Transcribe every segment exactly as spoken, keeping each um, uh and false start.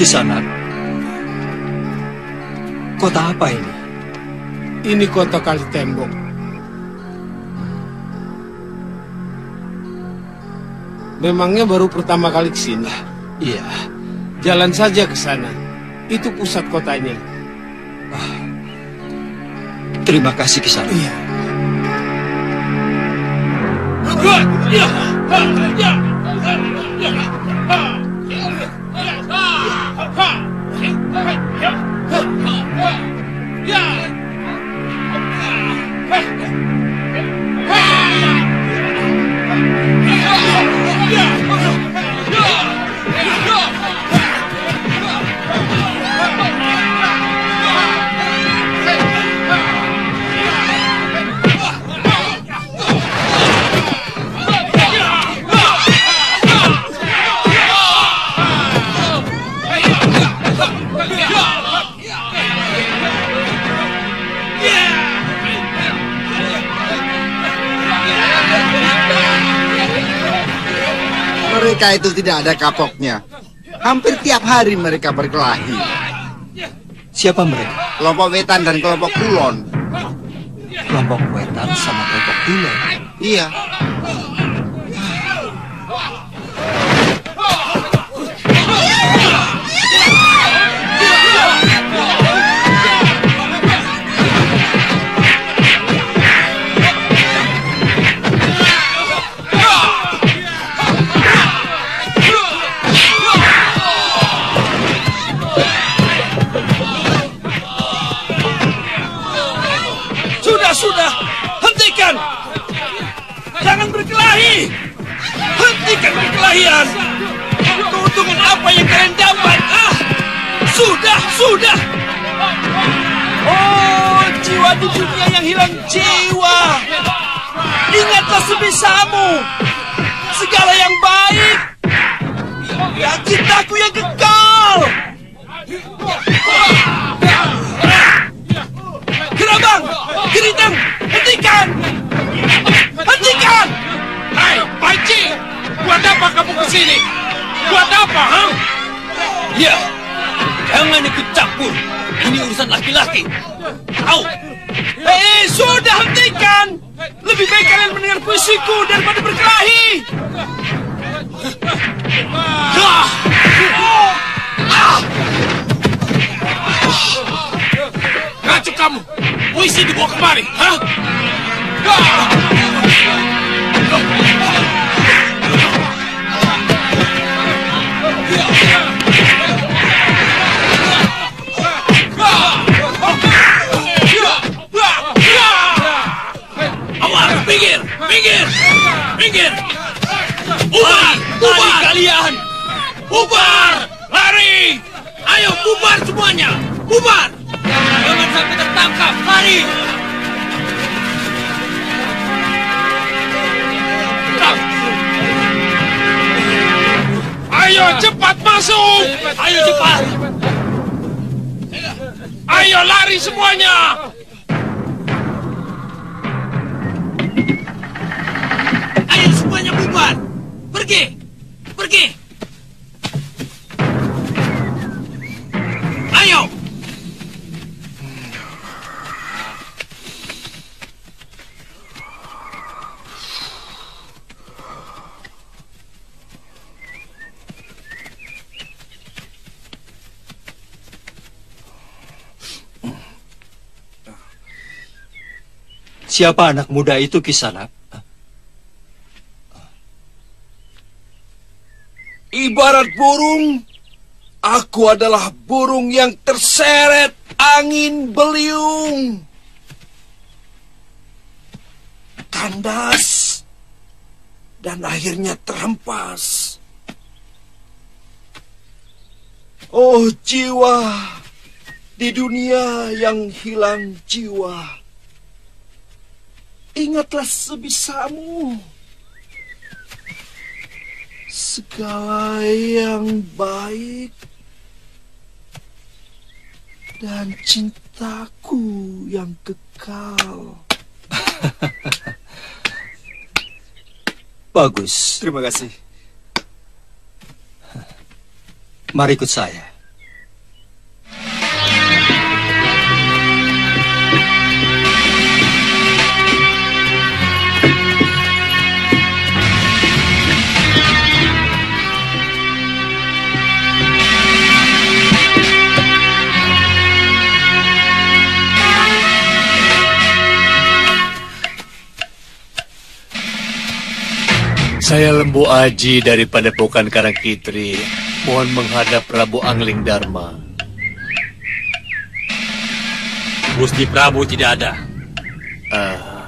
Kisanak, kota apa ini? Ini kota Kali Tembok. Memangnya baru pertama kali ke sini? Iya. Jalan saja ke sana. Itu pusat kotanya. Ah, terima kasih Kisanak. Iya. Ya, ya, ya, Mereka itu tidak ada kapoknya. Hampir tiap hari mereka berkelahi. Siapa mereka? Kelompok Wetan dan kelompok Kulon. Kelompok Wetan sama kelompok Kulon? Iya. Sudah, hentikan! Jangan berkelahi! Hentikan perkelahian! Keuntungan apa yang kalian dapat? Ah! Sudah, sudah! Oh, jiwa di dunia yang hilang jiwa! Ingatlah sebisamu! Segala yang baik! Ya, cintaku yang kekal! Gerabang! Geritang! Hentikan! Hentikan! Hai, Panci! Buat apa kamu kesini? Buat apa, ha? Ya, jangan ikut campur. Ini urusan laki-laki. Tahu? Eh, sudah hentikan! Lebih baik kalian mendengar puisiku daripada berkelahi! Ah! Ah! Ngacu kamu! Puisi dibawa kemari, hah? Awas, pinggir, pinggir, pinggir! Bubar! Bubar kalian! Bubar! Lari! Ayo, bubar semuanya! Bubar! Jangan sampai tertangkap, lari! Ayo, cepat masuk! Ayo cepat! Ayo, lari semuanya! Ayo semuanya bubar! Pergi! Pergi! Ayo! Siapa anak muda itu, Kisanak? Ibarat burung, aku adalah burung yang terseret angin beliung. Kandas dan akhirnya terhempas. Oh jiwa, di dunia yang hilang jiwa, ingatlah sebisamu. Segala yang baik dan cintaku yang kekal. Bagus. Terima kasih. Mari ikut saya. Saya Lembu Aji dari Padepokan Karangkitri. Mohon menghadap Prabu Angling Dharma. Gusti Prabu tidak ada. Uh,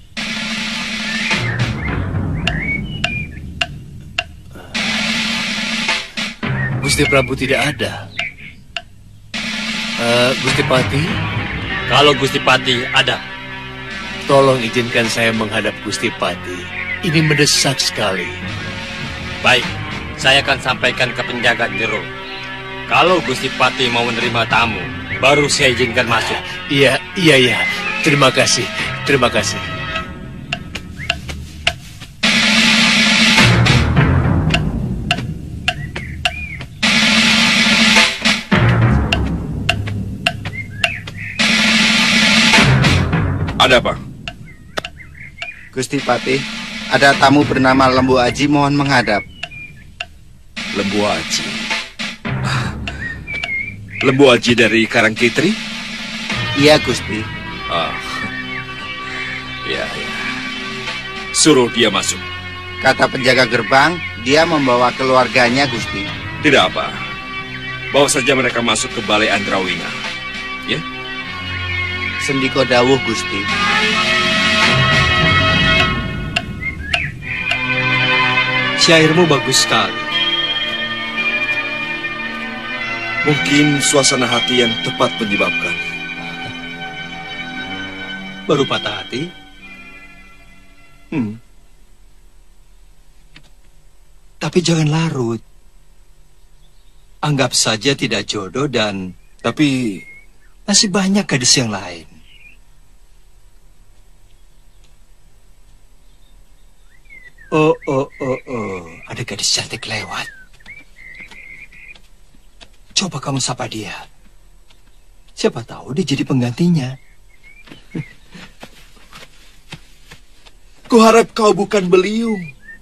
Gusti Prabu tidak ada. Uh, Gusti Pati? Kalau Gusti Pati ada. Tolong izinkan saya menghadap Gusti Pati. Ini mendesak sekali. Baik, saya akan sampaikan ke penjaga jero. Kalau Gusti Pati mau menerima tamu, baru saya izinkan masuk. Iya, iya, iya. Terima kasih, terima kasih. Ada apa? Gusti Patih, ada tamu bernama Lembu Aji mohon menghadap. Lembu Aji. Lembu Aji dari Karangkitri? Iya, Gusti. Ah. Ya, ya. Suruh dia masuk. Kata penjaga gerbang, dia membawa keluarganya, Gusti. Tidak apa. Bawa saja mereka masuk ke Balai Andrawina. Ya? Sendiko dawuh, Gusti. Syairmu bagus sekali. Mungkin suasana hati yang tepat menyebabkan. Baru patah hati? Hmm. Tapi jangan larut. Anggap saja tidak jodoh dan Tapi masih banyak gadis yang lain. Oh, oh, oh, oh. Ada gadis cantik lewat. Coba kamu sapa dia. Siapa tahu dia jadi penggantinya. kuharap kau bukan beliung.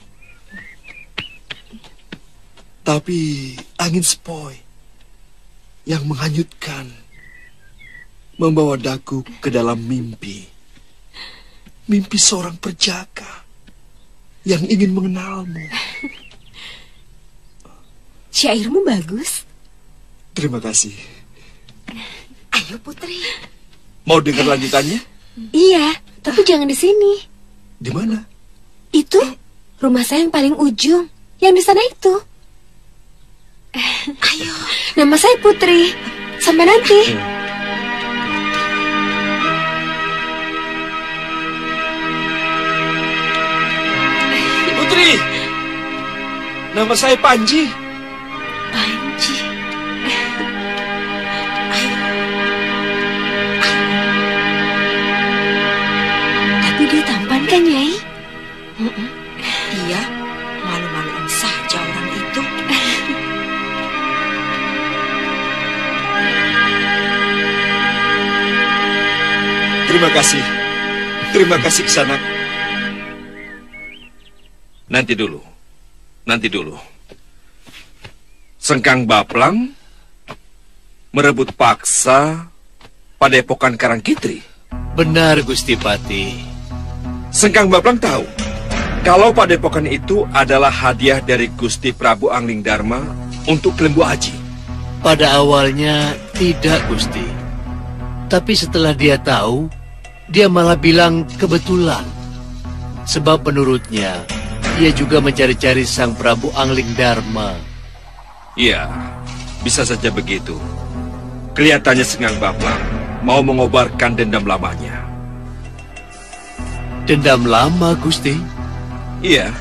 Tapi angin sepoi yang menghanyutkan, membawa daku ke dalam mimpi. Mimpi seorang perjaka yang ingin mengenalmu. Syairmu bagus. Terima kasih. Ayo Putri. Mau dengar lanjutannya? Iya, tapi jangan di sini. Di mana? Itu rumah saya yang paling ujung, yang di sana itu. Ayo. Nama saya Putri. Sampai nanti. Putri, nama saya Panji. Panji. Tapi dia tampan kan, Nyai? Iya, malu-maluin saja orang itu. Terima kasih. Terima kasih Kisanak. Nanti dulu. Nanti dulu. Sengkang Baplang merebut paksa Padepokan Karangkitri. Benar, Gusti Pati. Sengkang Baplang tahu kalau Padepokan itu adalah hadiah dari Gusti Prabu Angling Dharma untuk Lembu Aji. Pada awalnya tidak, Gusti. Tapi setelah dia tahu, dia malah bilang kebetulan. Sebab menurutnya, dia juga mencari-cari Sang Prabu Angling Dharma. Iya, bisa saja begitu. Kelihatannya Sengkang Baplang mau mengobarkan dendam lamanya. Dendam lama, Gusti? Iya.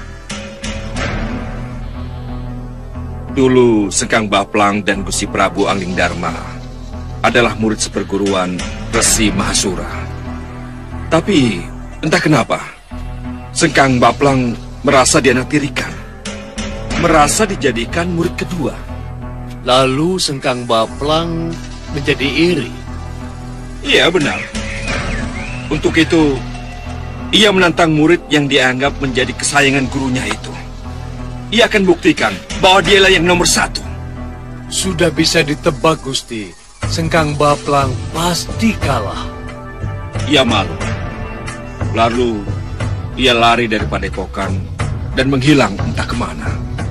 Dulu Sengkang Baplang dan Gusti Prabu Angling Dharma adalah murid seperguruan Resi Mahasura. Tapi entah kenapa Sengkang Baplang merasa dianaktirikan, merasa dijadikan murid kedua. Lalu Sengkang Baplang menjadi iri. Iya, benar. Untuk itu, ia menantang murid yang dianggap menjadi kesayangan gurunya itu. Ia akan buktikan bahwa dialah yang nomor satu. Sudah bisa ditebak, Gusti. Sengkang Baplang pasti kalah. Ia malu. Lalu, ia lari dari padepokan dan menghilang entah kemana.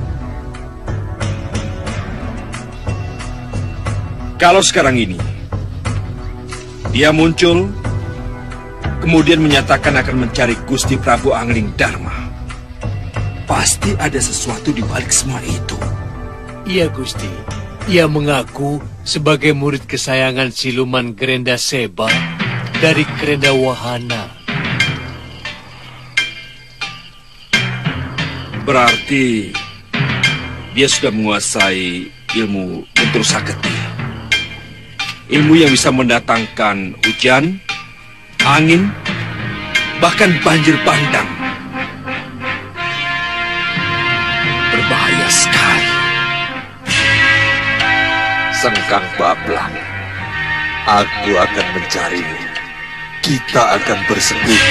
Kalau sekarang ini dia muncul, kemudian menyatakan akan mencari Gusti Prabu Angling Dharma, pasti ada sesuatu di balik semua itu. Iya, Gusti. Ia mengaku sebagai murid kesayangan siluman Grenda Seba dari Grenda Wahana. Berarti dia sudah menguasai ilmu Guntur Saketi. Ilmu yang bisa mendatangkan hujan, angin, bahkan banjir bandang. Berbahaya sekali. Sengkang Bablang, aku akan mencarimu. Kita akan bersekutu.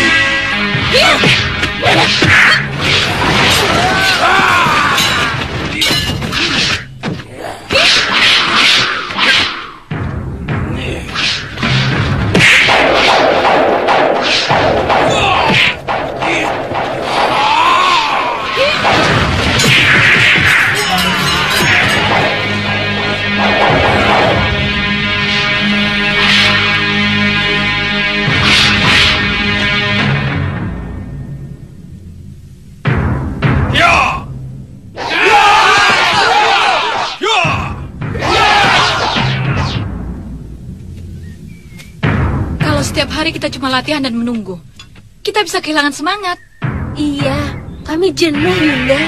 Setiap hari kita cuma latihan dan menunggu. Kita bisa kehilangan semangat. Iya, kami jenuh, Yunda.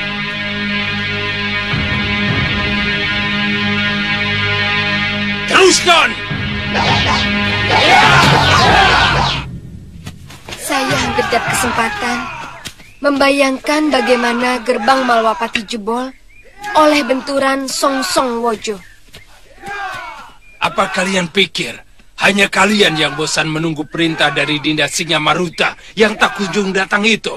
Teruskan! Saya hampir dapat kesempatan membayangkan bagaimana gerbang Malwapati jebol oleh benturan Song Song Wojo. Apa kalian pikir hanya kalian yang bosan menunggu perintah dari Dinda Singa-Maruta yang tak kunjung datang itu?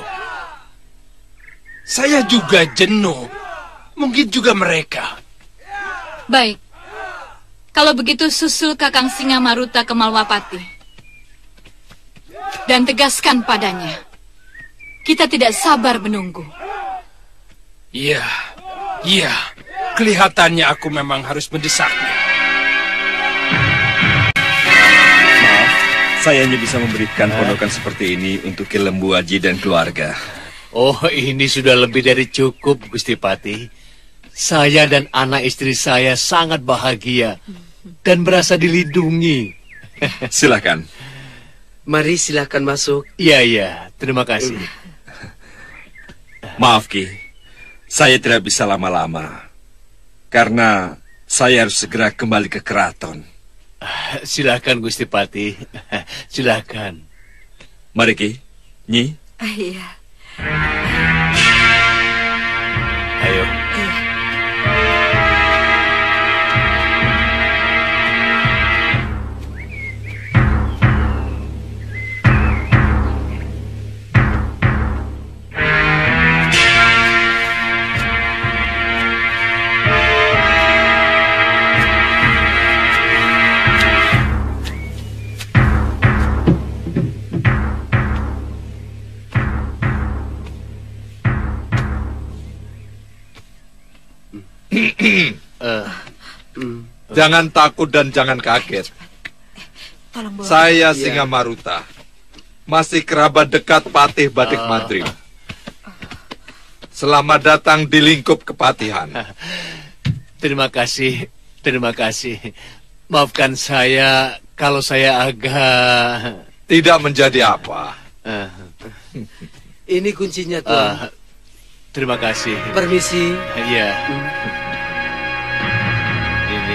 Saya juga jenuh. Mungkin juga mereka. Baik. Kalau begitu susul Kakang Singa-Maruta ke Malwapati. Dan tegaskan padanya. Kita tidak sabar menunggu. Iya, iya. Kelihatannya aku memang harus mendesaknya. Saya hanya bisa memberikan pondokan seperti ini untuk Ki Lembu Aji dan keluarga. Oh, ini sudah lebih dari cukup, Gusti Pati. Saya dan anak istri saya sangat bahagia dan merasa dilindungi. Silakan. Mari silakan masuk. Iya, iya. Terima kasih. Maaf, Ki. Saya tidak bisa lama-lama. Karena saya harus segera kembali ke keraton. Silakan Gusti Pati. Silakan. Mari Ki. Nyi. Ah, iya. Ayo. Iya. uh, mm. Jangan takut dan jangan kaget. Tolong bawa. Saya Singa-Maruta, masih kerabat dekat Patih Batik uh. Madrim. Selamat datang di lingkup kepatihan. Terima kasih, terima kasih. Maafkan saya kalau saya agak... Tidak menjadi apa. Uh. Ini kuncinya, Tuan. Uh. Terima kasih. Permisi. Iya. Ini.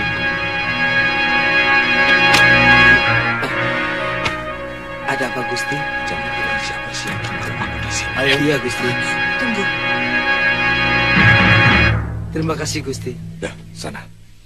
Ada apa, Gusti? Jangan bilang siapa-siapa kalau aku di sini. Ayo. Iya, Gusti. Tunggu. Terima kasih, Gusti. Ya, sana.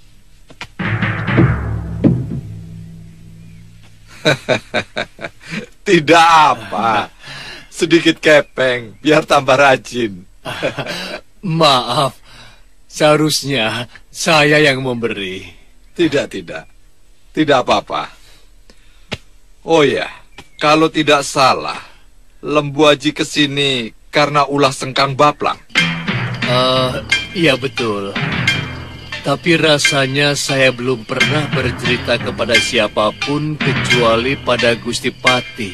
Tidak apa. Sedikit kepeng, biar tambah rajin. Maaf, seharusnya saya yang memberi. Tidak, tidak. Tidak apa-apa. Oh ya, kalau tidak salah, Lembu Aji kesini karena ulah Sengkang Baplang? Uh, iya betul. Tapi rasanya saya belum pernah bercerita kepada siapapun kecuali pada Gusti Patih.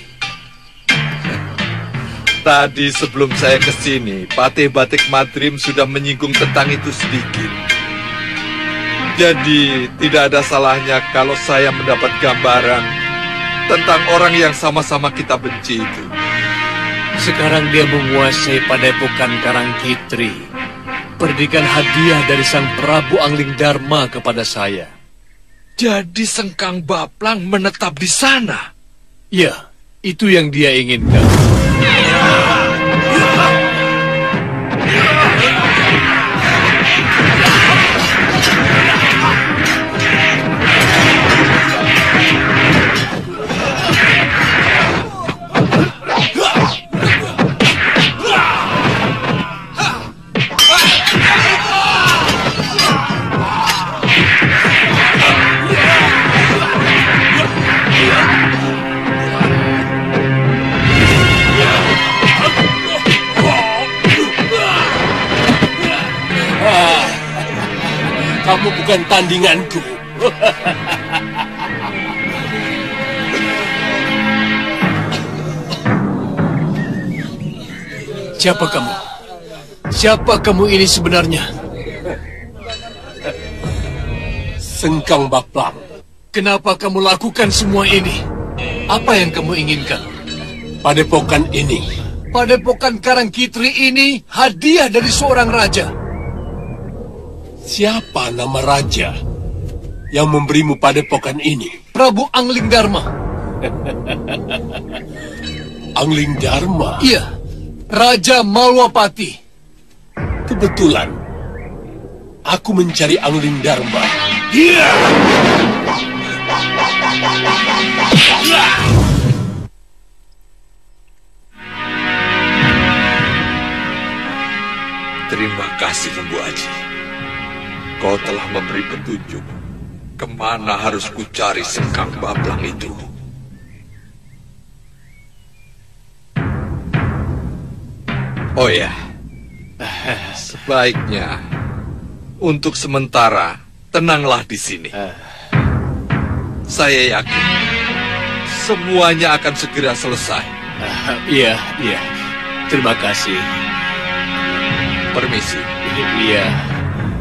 Tadi sebelum saya ke sini, Patih Batik Madrim sudah menyinggung tentang itu sedikit. Jadi, tidak ada salahnya kalau saya mendapat gambaran tentang orang yang sama-sama kita benci itu. Sekarang dia menguasai padepokan Karangkitri. Berikan hadiah dari Sang Prabu Angling Dharma kepada saya. Jadi Sengkang Baplang menetap di sana? Ya, itu yang dia inginkan. Kamu bukan tandinganku. Siapa kamu? Siapa kamu ini sebenarnya? Sengkang Baplang. Kenapa kamu lakukan semua ini? Apa yang kamu inginkan? Padepokan ini. Padepokan Karangkitri ini hadiah dari seorang raja. Siapa nama raja yang memberimu padepokan ini? Prabu Angling Dharma. Angling Dharma? Iya, Raja Malwapati. Kebetulan, aku mencari Angling Dharma. Iya! Terima kasih, Lembu Aji. Kau telah memberi petunjuk kemana harus kucari Sengkang Baplang itu. Oh ya, sebaiknya untuk sementara tenanglah di sini. Saya yakin semuanya akan segera selesai. Iya, iya. Terima kasih. Permisi. Iya.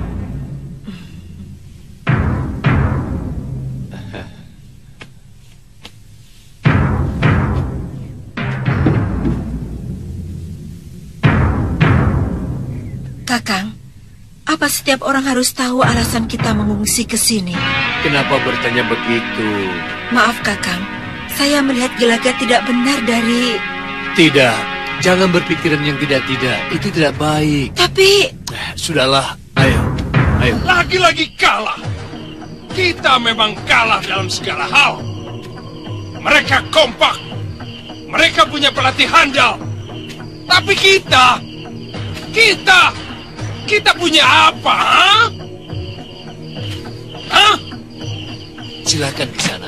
Kakang, apa setiap orang harus tahu alasan kita mengungsi ke sini? Kenapa bertanya begitu? Maaf, Kakang. Saya melihat gelagat tidak benar dari... Tidak, jangan berpikiran yang tidak-tidak. Itu tidak baik. Tapi... Sudahlah, ayo, ayo. Lagi-lagi kalah. Kita memang kalah dalam segala hal. Mereka kompak. Mereka punya pelatih handal. Tapi kita... Kita... Kita punya apa, ha? Hah? Silakan ke sana.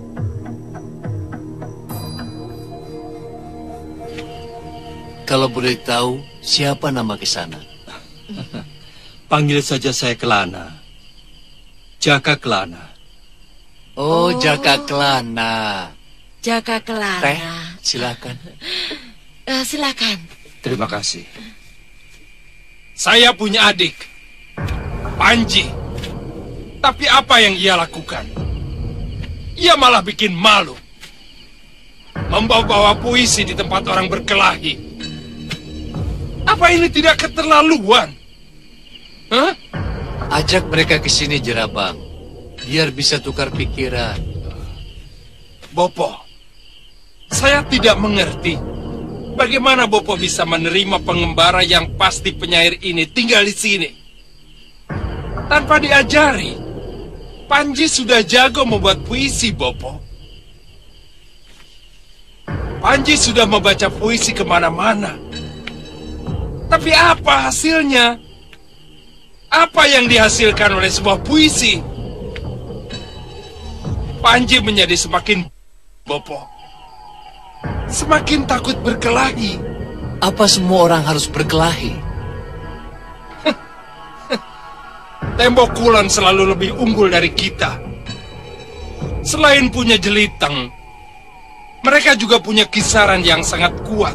Kalau boleh tahu, siapa nama ke sana? Panggil saja saya Kelana. Jaka Kelana. Oh, oh. Jaka Kelana. Jaka Kelana. Teh, silakan. Uh, silakan. Terima kasih. Saya punya adik, Panji. Tapi apa yang ia lakukan? Ia malah bikin malu. Membawa-bawa puisi di tempat orang berkelahi. Apa ini tidak keterlaluan? Hah? Ajak mereka ke sini, Jerabang. Biar bisa tukar pikiran. Bopo, saya tidak mengerti. Bagaimana Bopo bisa menerima pengembara yang pasti penyair ini tinggal di sini? Tanpa diajari, Panji sudah jago membuat puisi, Bopo. Panji sudah membaca puisi kemana-mana. Tapi apa hasilnya? Apa yang dihasilkan oleh sebuah puisi? Panji menjadi semakin Bopo. Semakin takut berkelahi. Apa semua orang harus berkelahi? Tembok Kulon selalu lebih unggul dari kita. Selain punya jeliteng, mereka juga punya kisaran yang sangat kuat.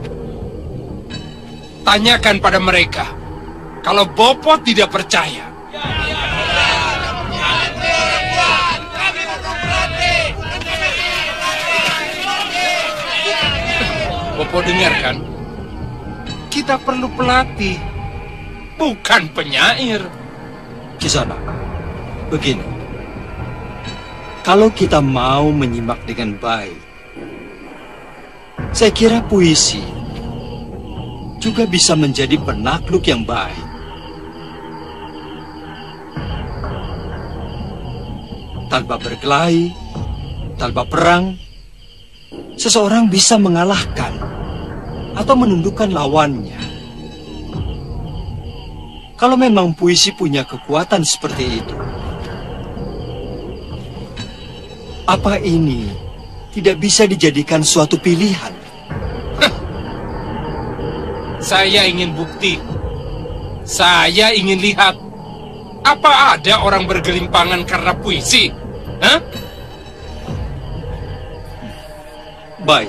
Tanyakan pada mereka, kalau Bopo tidak percaya. Bopo dengar kan? Kita perlu pelatih, bukan penyair. Kisanak, begini. Kalau kita mau menyimak dengan baik, saya kira puisi juga bisa menjadi penakluk yang baik. Tanpa berkelahi, tanpa perang, seseorang bisa mengalahkan atau menundukkan lawannya. Kalau memang puisi punya kekuatan seperti itu, apa ini tidak bisa dijadikan suatu pilihan? Saya ingin bukti. Saya ingin lihat. Apa ada orang bergelimpangan karena puisi? Hah? Baik.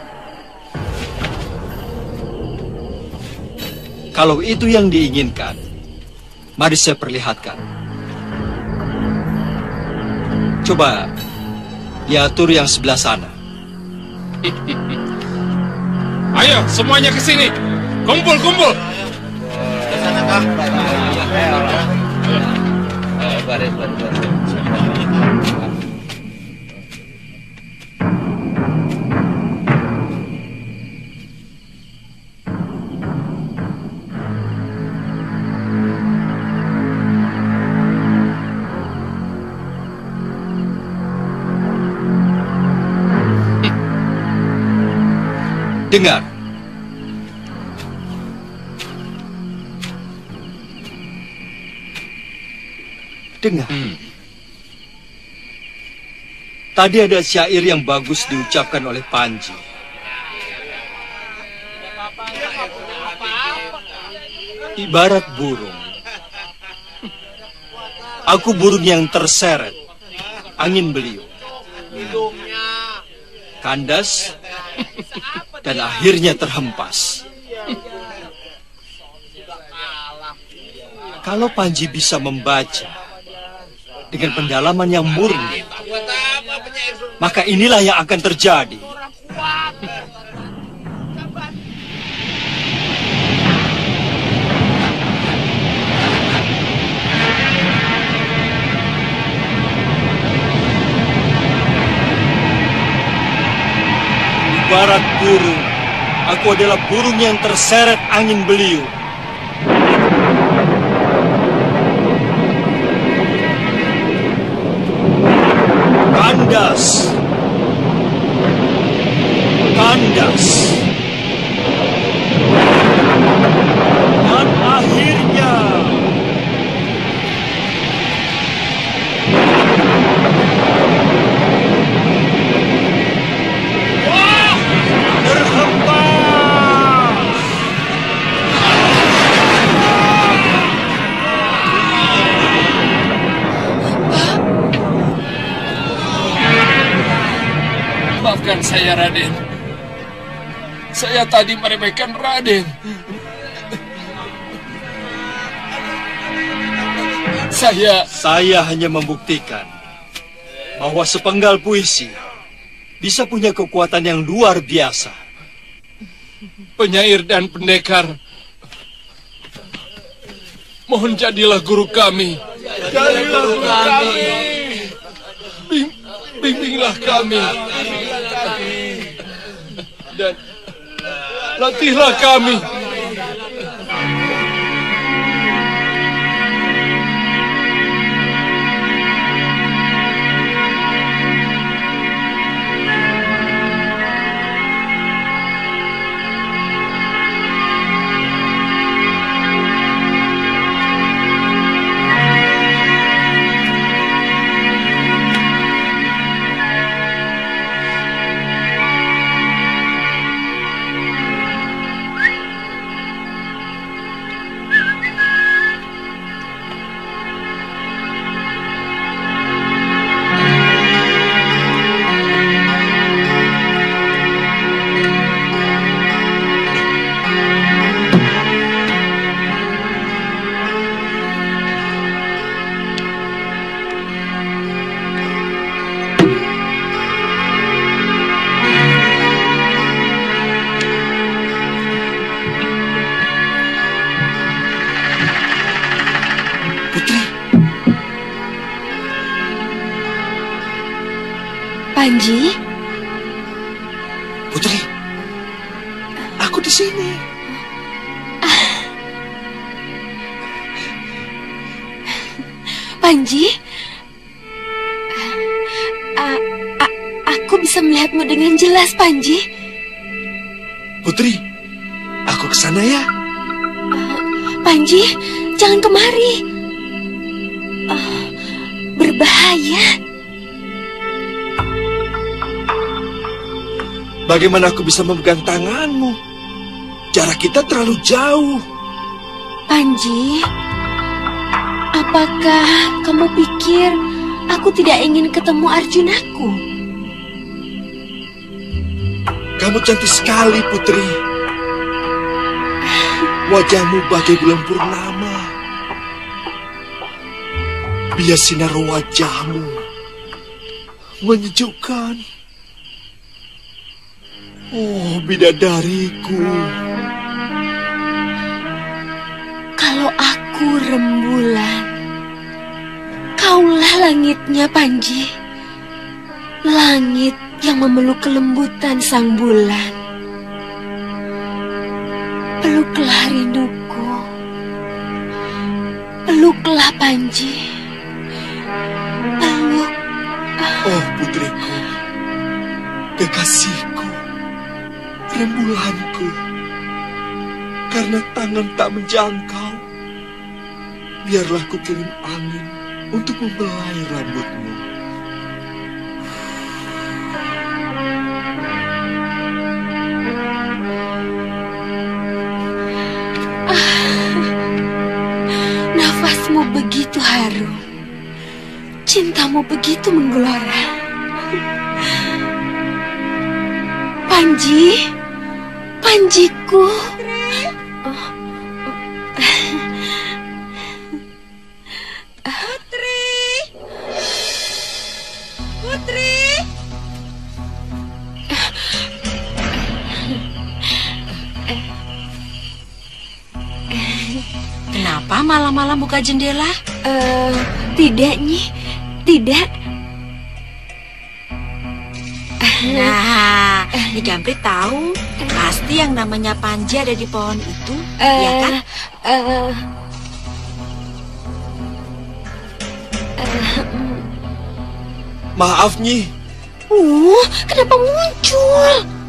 Kalau itu yang diinginkan, mari saya perlihatkan. Coba diatur yang sebelah sana. Ayo, semuanya ke sini. Kumpul, kumpul. Ke sana, Kang. Baris, baris, baris. Dengar. Dengar. Hmm. Tadi ada syair yang bagus diucapkan oleh Panji. Ibarat burung. Aku burung yang terseret angin beliung. Kandas dan akhirnya terhempas. Kalau Panji bisa membaca dengan pendalaman yang murni, maka inilah yang akan terjadi. Ibarat burung, aku adalah burung yang terseret angin beliung. Kandas, kandas, dan akhirnya maafkan saya, Raden. Saya tadi meremehkan Raden. Saya... Saya hanya membuktikan bahwa sepenggal puisi bisa punya kekuatan yang luar biasa. Penyair dan pendekar, mohon jadilah guru kami. Jadilah guru kami. Bim- bimbinglah kami. Dan latihlah kami. Panji? Putri, aku di sini. Panji? A a aku bisa melihatmu dengan jelas, Panji. Putri, aku ke sana ya. Uh, Panji, jangan kemari. Uh, berbahaya. Bagaimana aku bisa memegang tanganmu? Jarak kita terlalu jauh. Panji, apakah kamu pikir aku tidak ingin ketemu Arjunaku? Kamu cantik sekali, Putri. Wajahmu bagai bulan purnama. Bias sinar wajahmu menyejukkan. Oh, bidadariku. Kalau aku rembulan, kaulah langitnya, Panji. Langit yang memeluk kelembutan sang bulan. Peluklah rinduku. Peluklah, Panji. Peluk. Oh, putriku. Kekasihku. Rembulanku. Karena tangan tak menjangkau, biarlah ku kirim angin untuk membelai rambutmu. Ah, nafasmu begitu harum, cintamu begitu menggelora. Panji, Panjiku. Putri, Putri. Kenapa malam-malam buka jendela? Uh, tidak, Nyi. Tidak. Nah, Nyi Gamprit tahu pasti yang namanya Panji ada di pohon itu, uh, ya kan? Uh, uh, Maaf, Nyi. Uh, kenapa muncul?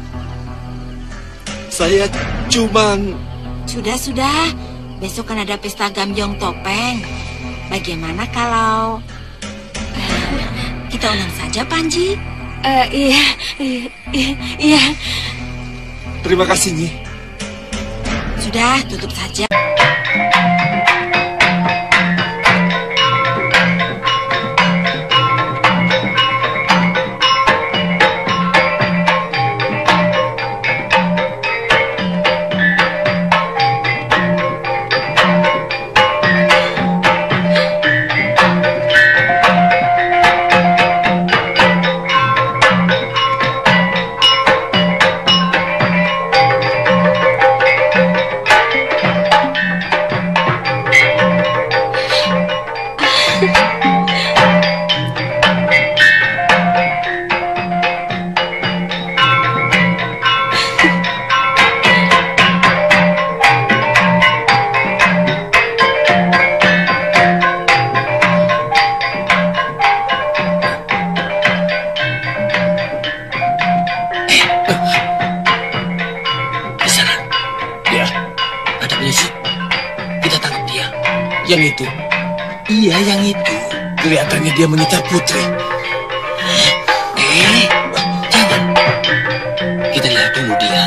Saya cuma... Sudah-sudah, besok kan ada pesta gambyong topeng. Bagaimana kalau uh, kita undang saja Panji? Uh, iya, iya, iya. Terima kasih, Nyi. Sudah, tutup saja. Yang itu? Iya, yang itu. Kelihatannya dia mengincar Putri. Eh, jangan. Kita lihat dulu dia.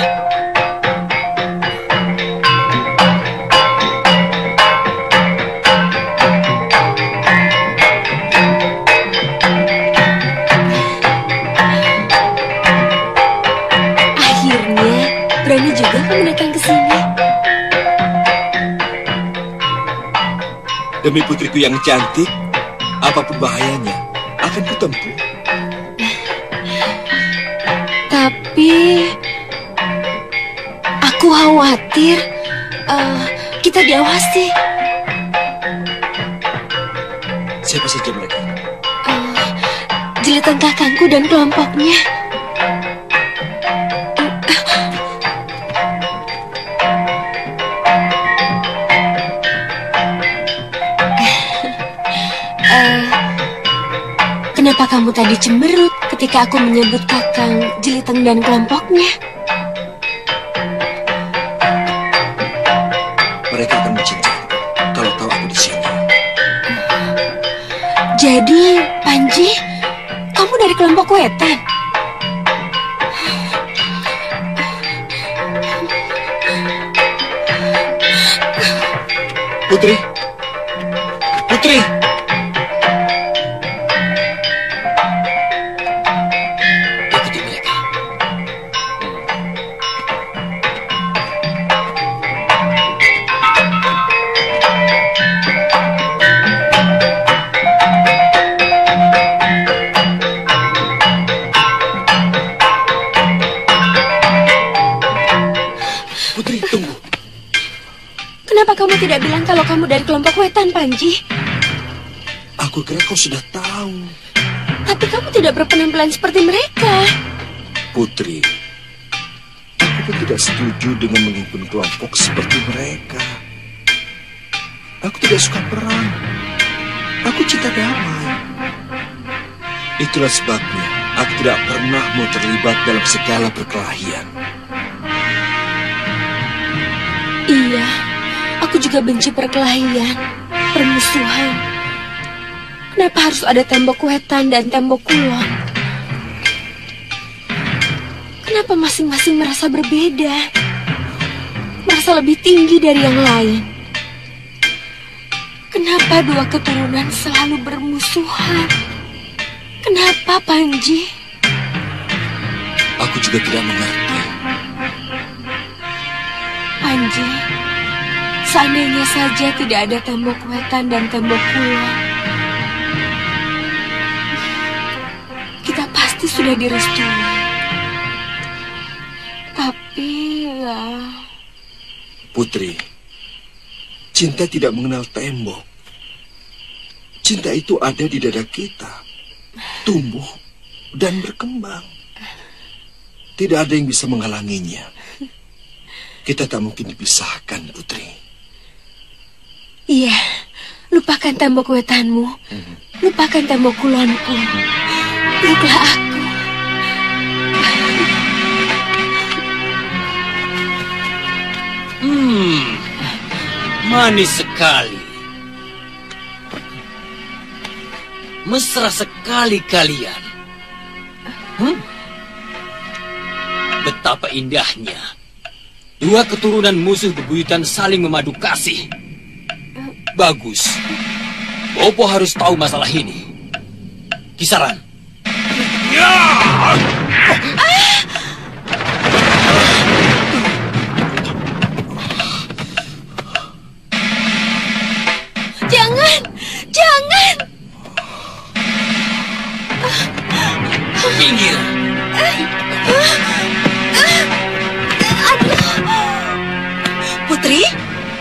Akhirnya, berani juga kamu datang ke sini. Demi putriku yang cantik, apapun bahayanya akan kutempuh. Tapi aku khawatir uh, kita diawasi. Siapa saja mereka? Uh, tentang kakangku dan kelompoknya. Uh, kenapa kamu tadi cemberut ketika aku menyebut Kakang Jeliteng dan kelompoknya? Mereka akan mencincang kalau tahu aku di sini. Jadi, Panji, kamu dari kelompok Wetan? Putri, Putri. Ikuti mereka. Putri, tunggu. Kenapa kamu tidak bilang kalau kamu dari kelompok Wetan, Panji? Aku kira kau sudah tahu. Tapi kamu tidak berpenampilan seperti mereka. Putri, aku tidak setuju dengan memimpin kelompok seperti mereka. Aku tidak suka perang. Aku cinta damai. Itulah sebabnya aku tidak pernah mau terlibat dalam segala perkelahian. Iya, aku juga benci perkelahian, permusuhan. Kenapa harus ada tembok Wetan dan tembok Kulon? Kenapa masing-masing merasa berbeda? Merasa lebih tinggi dari yang lain? Kenapa dua keturunan selalu bermusuhan? Kenapa, Panji? Aku juga tidak mengerti. Panji, seandainya saja tidak ada tembok Wetan dan tembok Kulon, kita pasti sudah direstui. Tapi ya... Putri, cinta tidak mengenal tembok. Cinta itu ada di dada kita, tumbuh dan berkembang. Tidak ada yang bisa menghalanginya. Kita tak mungkin dipisahkan, Putri. Iya, lupakan tembok Wetanmu, hmm. lupakan tembok Kulonku. Peluklah aku. Hmm, manis sekali. Mesra sekali kalian. Hmm? Betapa indahnya. Dua keturunan musuh bebuyutan saling memadu kasih. Bagus. Bopo harus tahu masalah ini. Kisaran. Ya! Jangan! Jangan! Pinggir. Putri?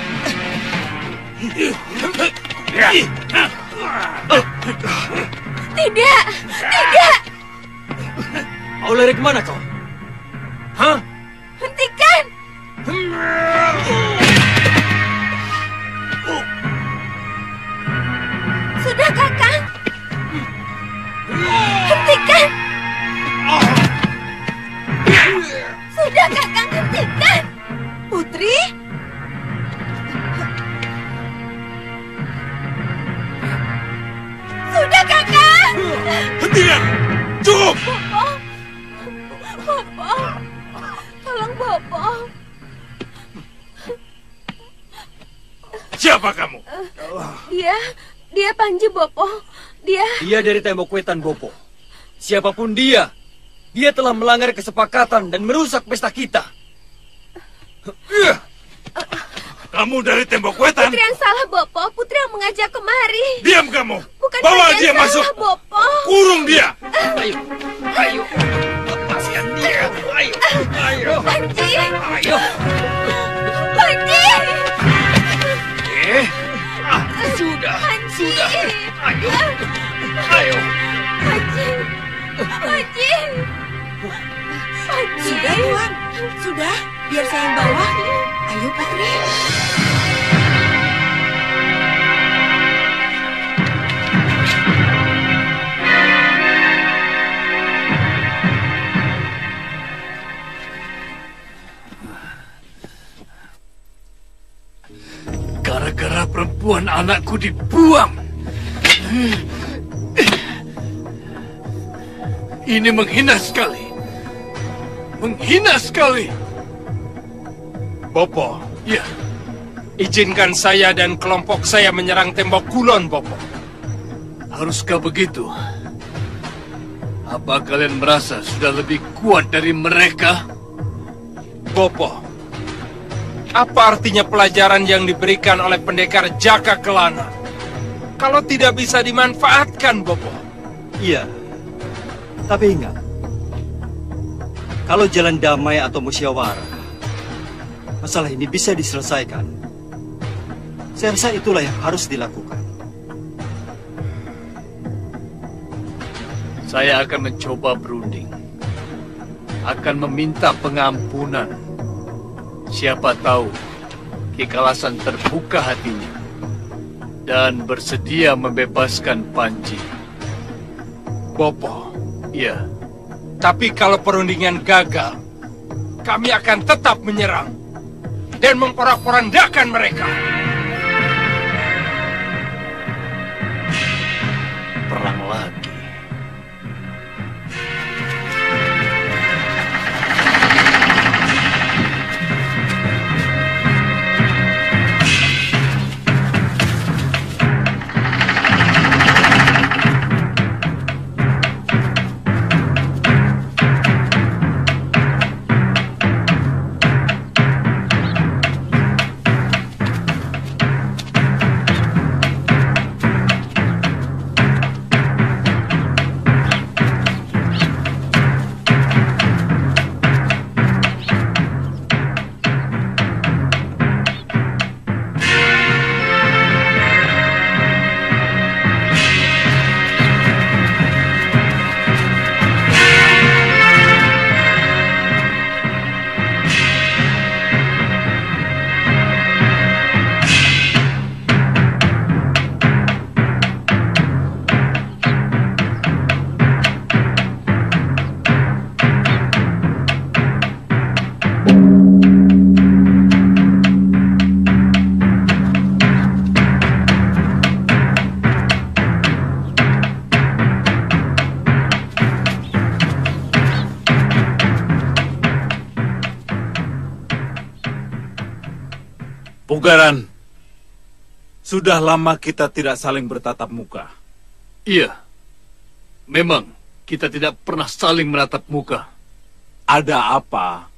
Tidak! Tidak! Mau lari kemana kau? Hah? Hentikan! Sudah, Kakang. Hentikan! Sudah, Kakang, hentikan! Putri? Sudah, Kakang! Hentikan! Cukup! Bopo! Bopo! Tolong, Bopo! Siapa kamu? Dia, dia Panji, Bopo. Dia... Dia dari tembok Wetan, Bopo. Siapapun dia, dia telah melanggar kesepakatan dan merusak pesta kita. Kamu dari tembok Wetan? Putri yang salah, Bopo. Putri yang mengajak kemari. Diam kamu. Bukan bawa dia salah, masuk. Bopo. Kurung dia. Ayo, ayo. Lepaskan dia. Ayo, ayo. Panji. Ayo. Panji. Eh, ah, sudah, Panji. sudah. Ayo, ayo. Panji. Sudah, biar saya yang bawa. Ayo, Putri. Gara-gara perempuan anakku dibuang. Ini menghina sekali. Menghina sekali. Bopo. Ya. Izinkan saya dan kelompok saya menyerang tembok kulon, Bopo. Haruskah begitu? Apa kalian merasa sudah lebih kuat dari mereka? Bopo, apa artinya pelajaran yang diberikan oleh pendekar Jaka Kelana kalau tidak bisa dimanfaatkan, Bopo? Iya, tapi ingat, kalau jalan damai atau musyawarah, masalah ini bisa diselesaikan. Saya rasa itulah yang harus dilakukan. Saya akan mencoba berunding. Akan meminta pengampunan. Siapa tahu Ki Kalasan terbuka hatinya dan bersedia membebaskan Panji. Bopo. Iya. Tapi kalau perundingan gagal, kami akan tetap menyerang dan memporak-porandakan mereka. Perang lagi. Pugaran, sudah lama kita tidak saling bertatap muka. Iya, memang kita tidak pernah saling menatap muka. Ada apa?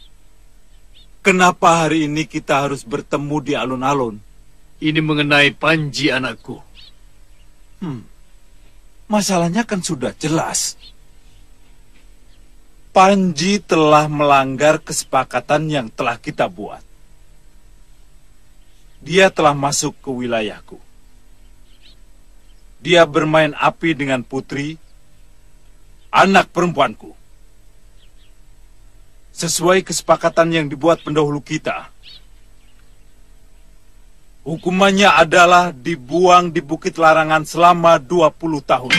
Kenapa hari ini kita harus bertemu di alun-alun? Ini mengenai Panji anakku. Hmm, masalahnya kan sudah jelas. Panji telah melanggar kesepakatan yang telah kita buat. Dia telah masuk ke wilayahku. Dia bermain api dengan Putri, anak perempuanku. Sesuai kesepakatan yang dibuat pendahulu kita. Hukumannya adalah dibuang di Bukit Larangan selama dua puluh tahun.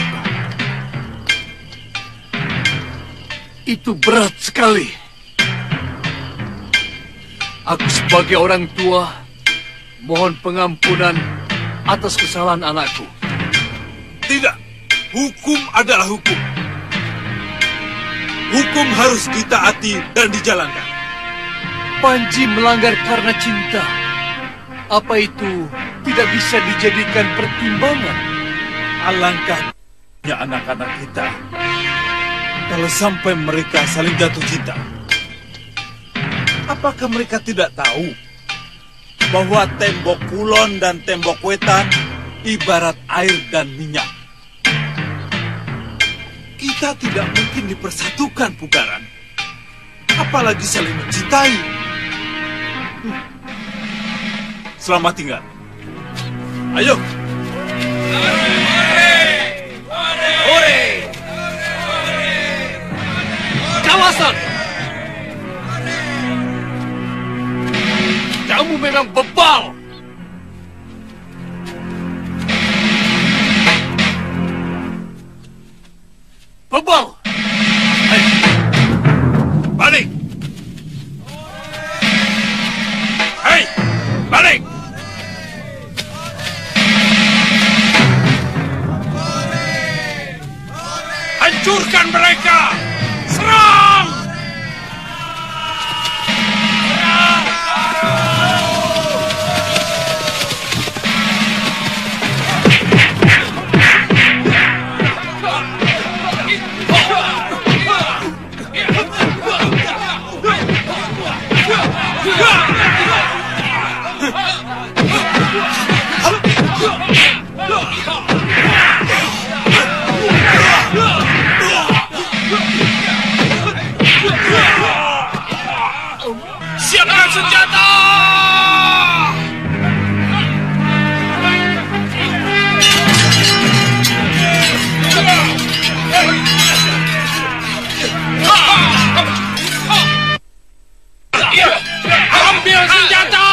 Itu berat sekali. Aku sebagai orang tua mohon pengampunan atas kesalahan anakku. Tidak, hukum adalah hukum. Hukum harus ditaati dan dijalankan. Panji melanggar karena cinta. Apa itu tidak bisa dijadikan pertimbangan? Alangkahnya anak-anak kita kalau sampai mereka saling jatuh cinta. Apakah mereka tidak tahu bahwa tembok kulon dan tembok wetan ibarat air dan minyak? Kita tidak mungkin dipersatukan, Pugaran. Apalagi saling mencintai. Hmm. Selamat tinggal. Ayo. Kawasan! Kamu memang bebal. Bebal. Hei, balik. Hei, balik. Hancurkan mereka! Serang! Siapkan senjata! Ambil senjata!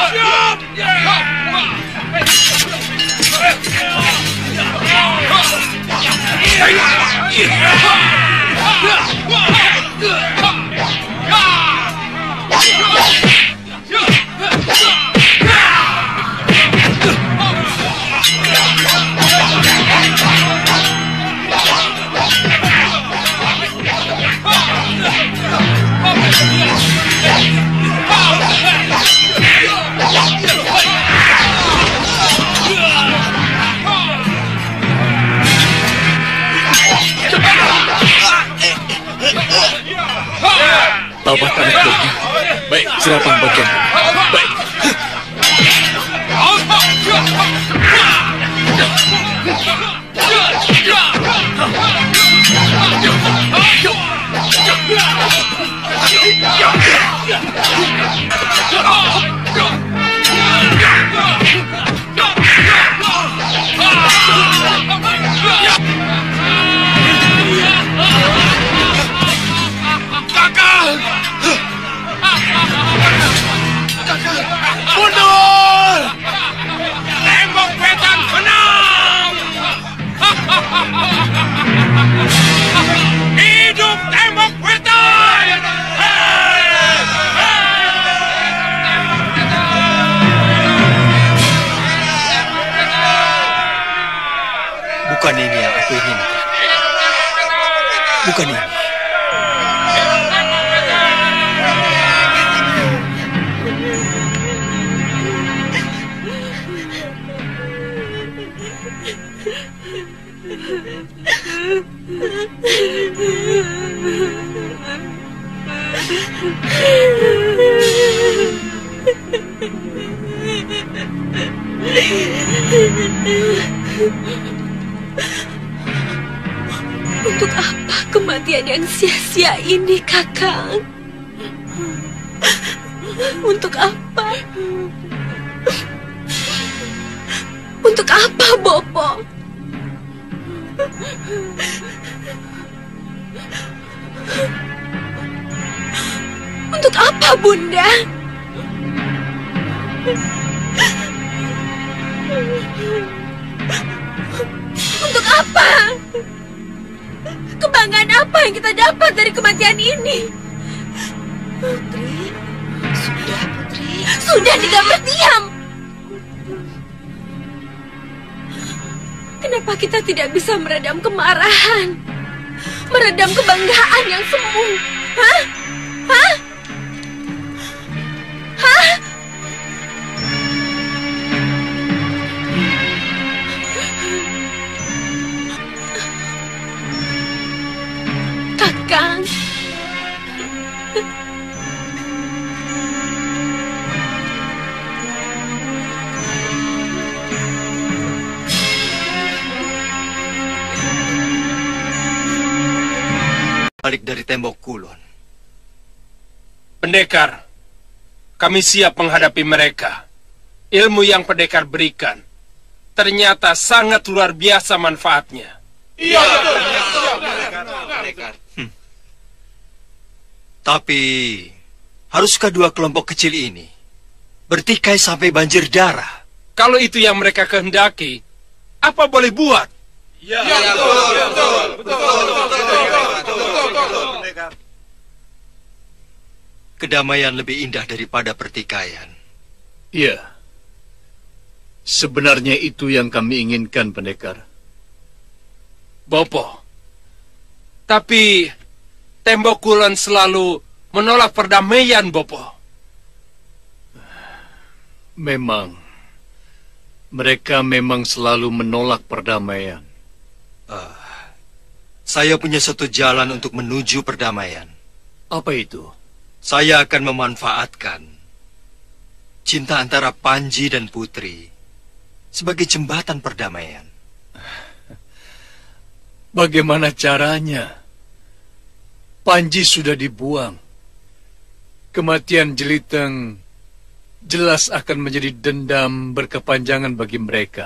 Taubat anak buahnya. Baik, serahkan bagian. Baik. Mundur! Tembok Wetan menang! Hidup Tembok Wetan! Bukan ini yang aku inginkan. Bukan ini. Untuk apa kematian yang sia-sia ini, Kakang? Untuk apa? Untuk apa, Bopo? Untuk apa, Bunda? Untuk apa? Kebanggaan apa yang kita dapat dari kematian ini? Putri, sudah Putri. Sudah, tidak berdiam. Kenapa kita tidak bisa meredam kemarahan? Meredam kebanggaan yang semu? Hah? Hah? Hah? Kakang. Balik dari Tembok Kulon. Pendekar, kami siap menghadapi mereka. Ilmu yang pendekar berikan ternyata sangat luar biasa manfaatnya. Iya, betul. Pendekar. Hmm. Tapi, haruskah dua kelompok kecil ini bertikai sampai banjir darah. Kalau itu yang mereka kehendaki, apa boleh buat? Ya, ya betul, betul, betul, betul, betul. Kedamaian lebih indah daripada pertikaian. Iya. Sebenarnya itu yang kami inginkan, Pendekar. Bopo. Tapi Tembok Kulon selalu menolak perdamaian, Bopo. Memang. Mereka memang selalu menolak perdamaian. Uh, saya punya satu jalan untuk menuju perdamaian. Apa itu? Saya akan memanfaatkan cinta antara Panji dan Putri sebagai jembatan perdamaian. Bagaimana caranya? Panji sudah dibuang. Kematian Jeliteng jelas akan menjadi dendam berkepanjangan bagi mereka.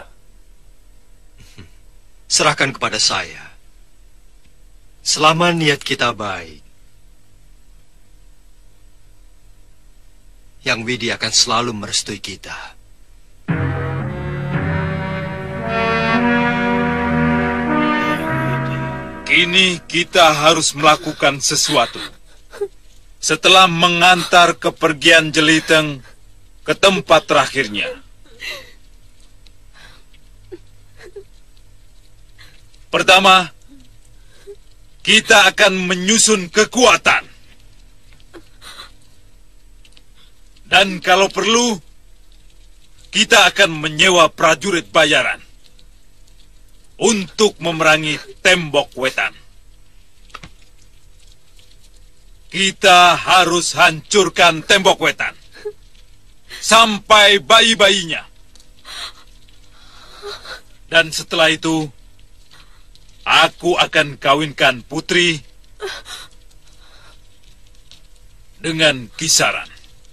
Serahkan kepada saya. Selama niat kita baik, Yang Widi akan selalu merestui kita. Kini kita harus melakukan sesuatu. Setelah mengantar kepergian Jeliteng ke tempat terakhirnya. Pertama, kita akan menyusun kekuatan. Dan kalau perlu, kita akan menyewa prajurit bayaran untuk memerangi Tembok Wetan. Kita harus hancurkan Tembok Wetan sampai bayi-bayinya. Dan setelah itu, aku akan kawinkan Putri dengan Kisaran.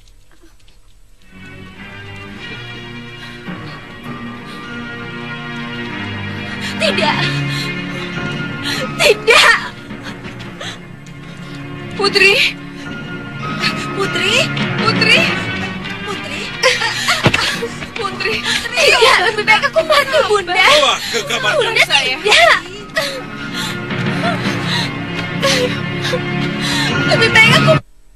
Tidak. Tidak. Putri. Putri? Putri. Putri? Putri. Tidak, lebih baik aku mati, Bunda. Bawa ke kamarnya. Bunda, saya. Tidak. Lebih baik aku...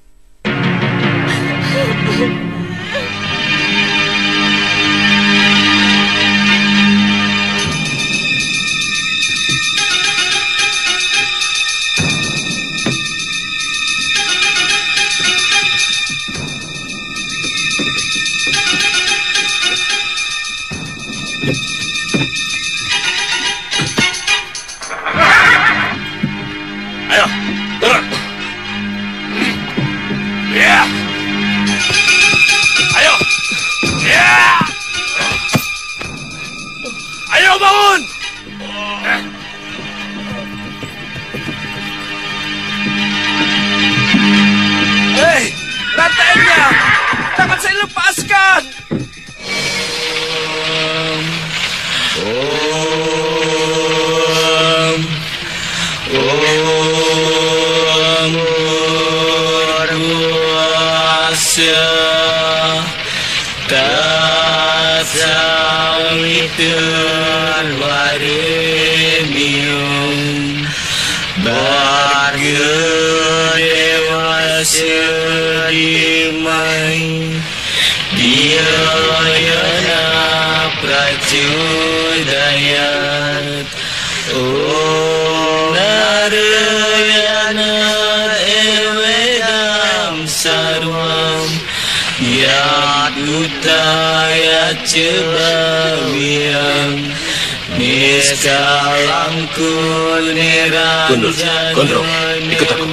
Gondro, Gondro, ikut aku.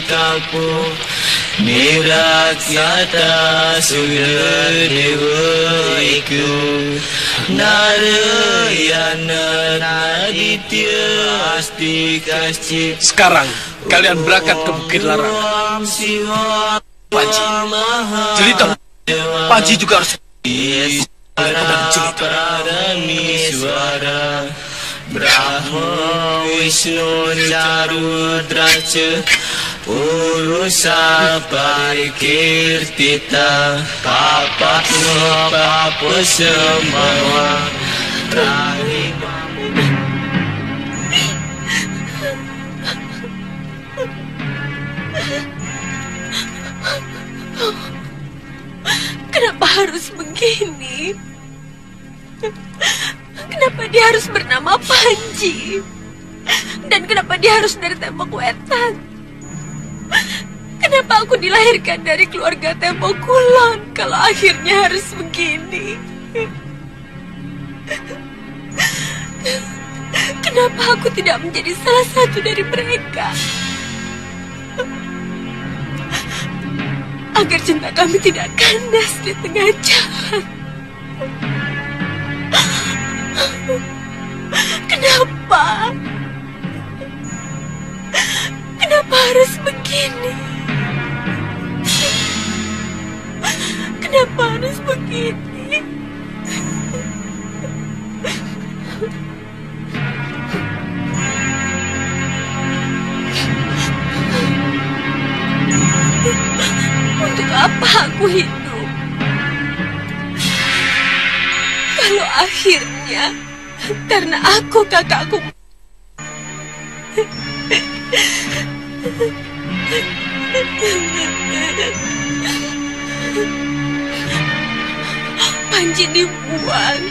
Nirakyata Sudadewaiku Narayana Aditya Astikascip. Sekarang kalian berangkat ke Bukit Larang. Panji, Jeliteng, Panji juga harus Brahma Wisnu Carudraca Urusa parikir tita Papak ngopapa semawa Rahim Kenapa harus begini? Kenapa dia harus bernama Panji? Dan kenapa dia harus dari Tembok Wetan? Kenapa aku dilahirkan dari keluarga Tembok Kulon kalau akhirnya harus begini? Kenapa aku tidak menjadi salah satu dari mereka? Agar cinta kami tidak kandas di tengah jalan. Kenapa? Kenapa harus begini? Kenapa harus begini? Untuk apa aku hidup? Kalau akhirnya karena aku kakakku Panji dibuang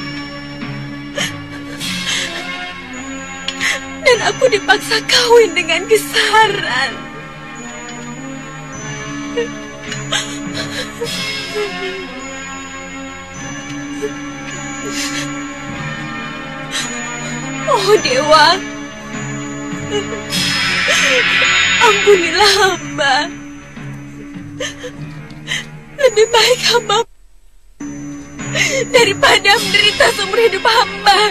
dan aku dipaksa kawin dengan Gesaran. Oh Dewa, ampunilah hamba. Lebih baik hamba daripada menderita seumur hidup hamba.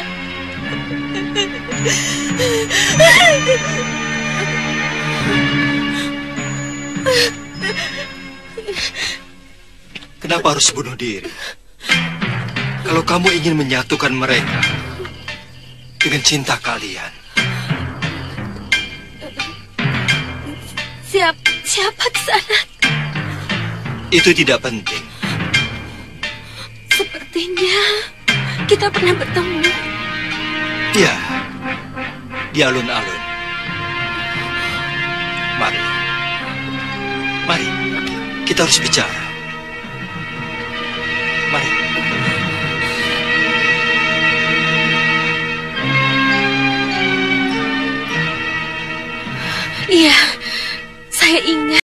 Kenapa harus bunuh diri? Kalau kamu ingin menyatukan mereka dengan cinta kalian. Siap, siapa Kisanak? Itu tidak penting. Sepertinya kita pernah bertemu. Ya, di alun-alun. Mari. Mari, kita harus bicara. Mari. Iya, saya ingat.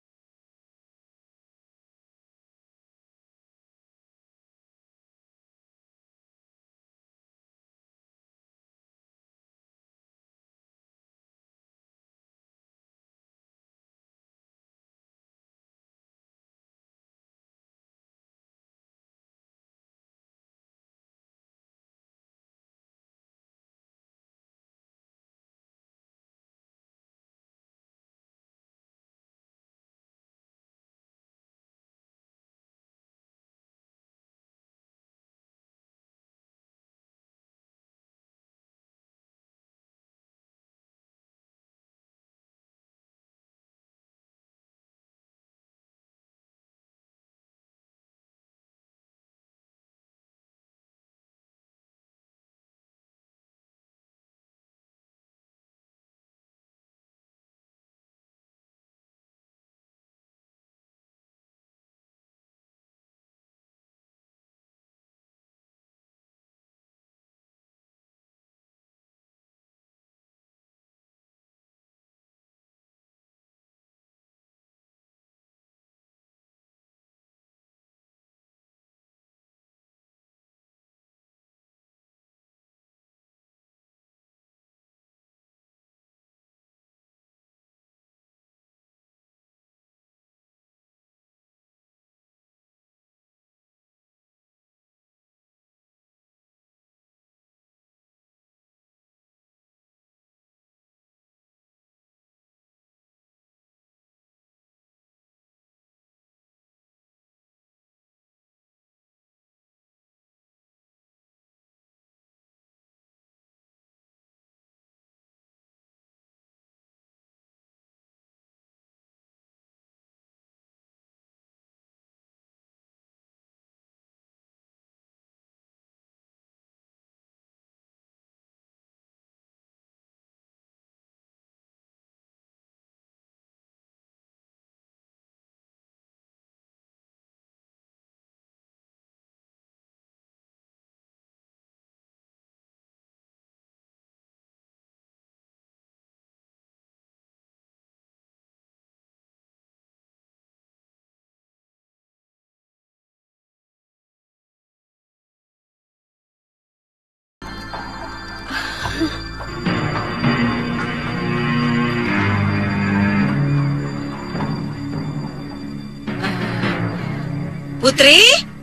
Putri?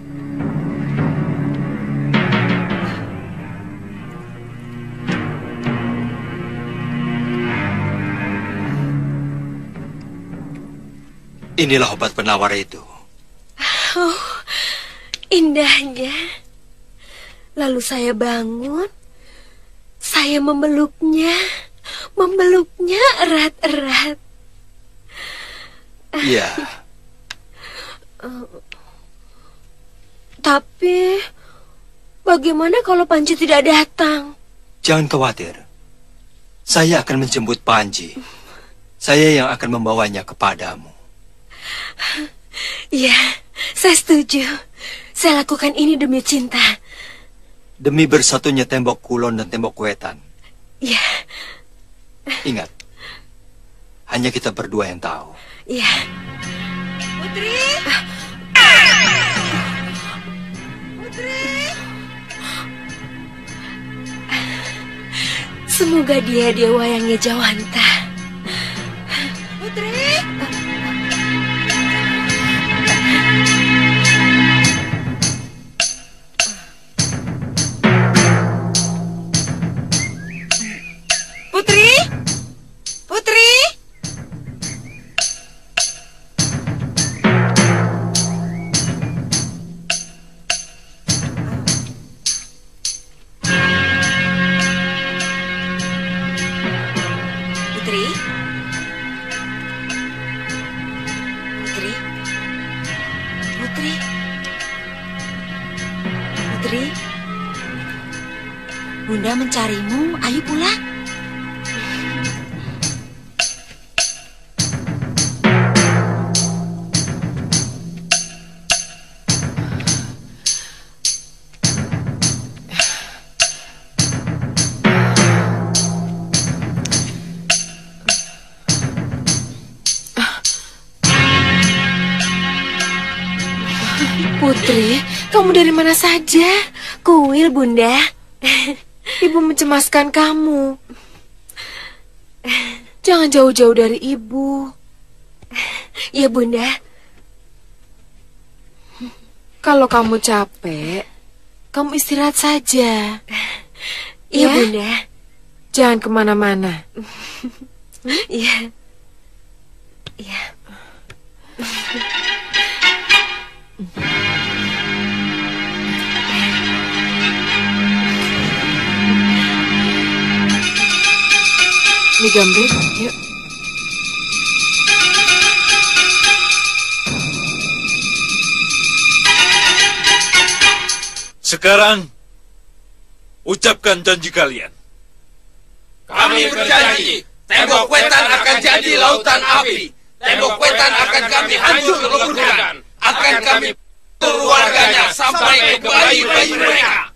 Inilah obat penawar itu. Oh, indahnya. Lalu saya bangun, saya memeluknya, memeluknya erat-erat. Iya. Uh, tapi, bagaimana kalau Panji tidak datang? Jangan khawatir. Saya akan menjemput Panji. Saya yang akan membawanya kepadamu. Iya, saya setuju. Saya lakukan ini demi cinta. Demi bersatunya tembok Kulon dan tembok Wetan. Iya. Ingat, hanya kita berdua yang tahu. Iya. Putri? Putri? Semoga dia dewa yang ngejawanta. Putri? Putri? Putri? Putri? Putri? Putri? Putri? Bunda mencarimu, ayo pulang. Putri, kamu dari mana saja? Kuil, Bunda. Ibu mencemaskan kamu. Jangan jauh-jauh dari ibu. Ya, Bunda. Kalau kamu capek, kamu istirahat saja. Iya, ya? Bunda. Jangan kemana-mana. Iya. Iya. Ini Gambir, yuk. Sekarang, ucapkan janji kalian. Kami berjanji, tembok Wetan akan jadi lautan api. Tembok Wetan akan kami hancur leburkan. Akan kami atur warganya sampai ke bayi-bayi mereka.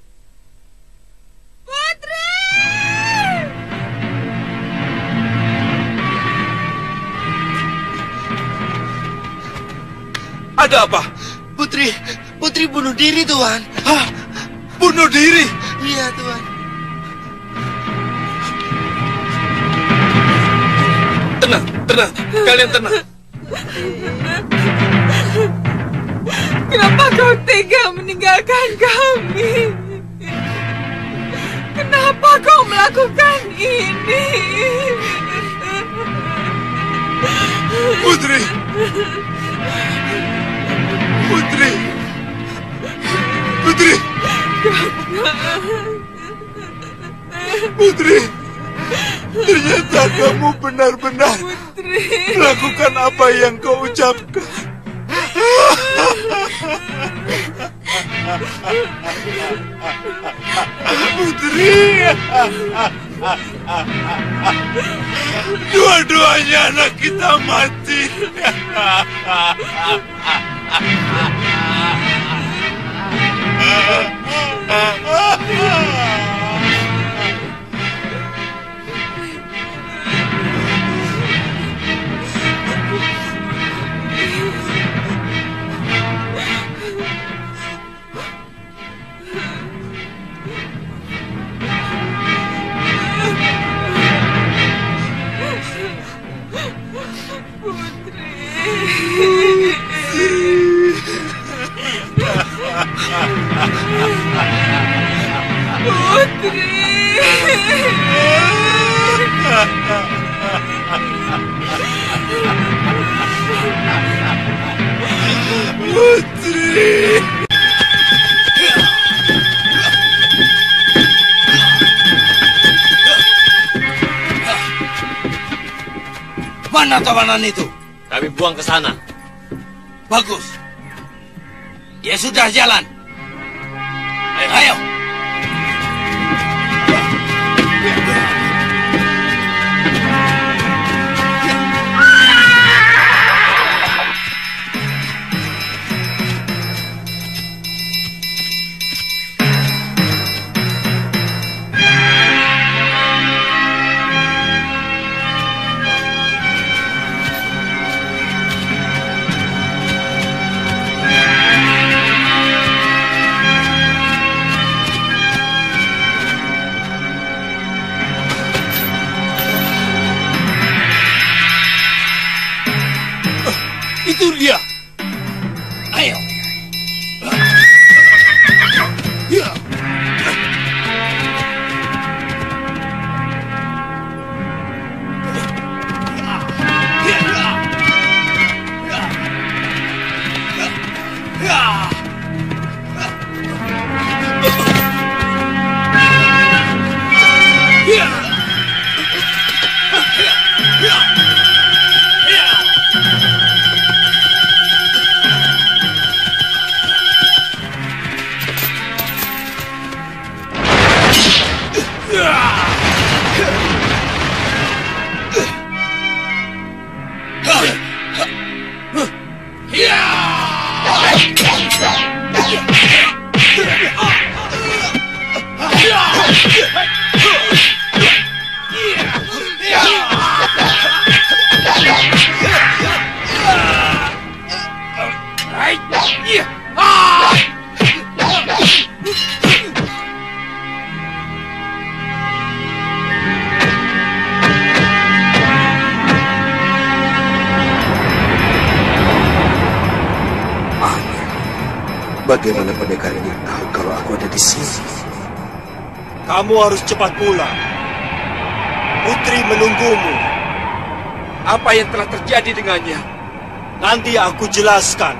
Ada apa? Putri, Putri bunuh diri, Tuan. Hah? Bunuh diri? Iya, Tuan. Tenang, tenang. Kalian tenang. Kenapa kau tega meninggalkan kami? Kenapa kau melakukan ini? Putri! Putri! Putri! Putri! Ternyata kamu benar-benar melakukan apa yang kau ucapkan. Putri! Dua-duanya anak kita mati. Mana tawanan itu? Kami buang ke sana. Bagus. Ya sudah, jalan. Ayo. Ayo. Itu dia. Ayo. Ya. Bagaimana pendekar ini tahu kalau aku ada di sini? Kamu harus cepat pulang. Putri menunggumu. Apa yang telah terjadi dengannya? Nanti aku jelaskan.